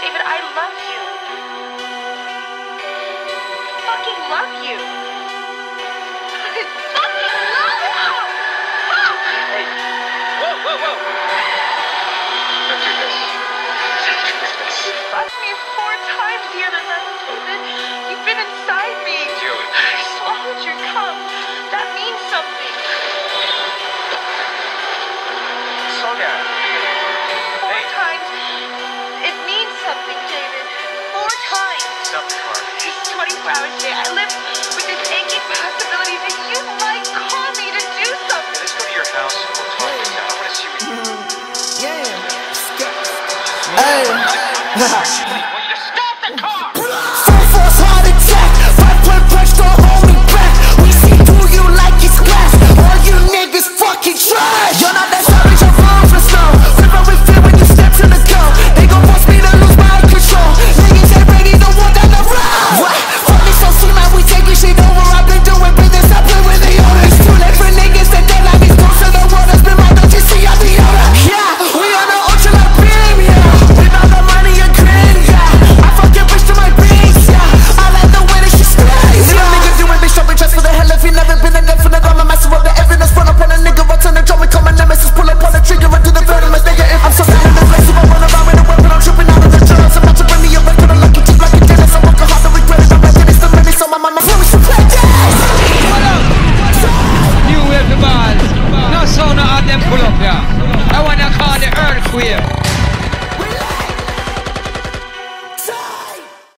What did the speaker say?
David, I love you. Fucking love you. Fucking love you! Fuck! Hey, whoa. Don't do this. You fucked me 4 times the other night, David. You've been inside me. Julie. I swallowed your cum. That means something. Slow down. 4 times. It means something, David. 4 times. Stop the car. Just 24 hours a day, I live with this aching possibility that you might call me to do something. Let's go to your house and we'll talk this out. I want to see what you do. Yeah. Hey. What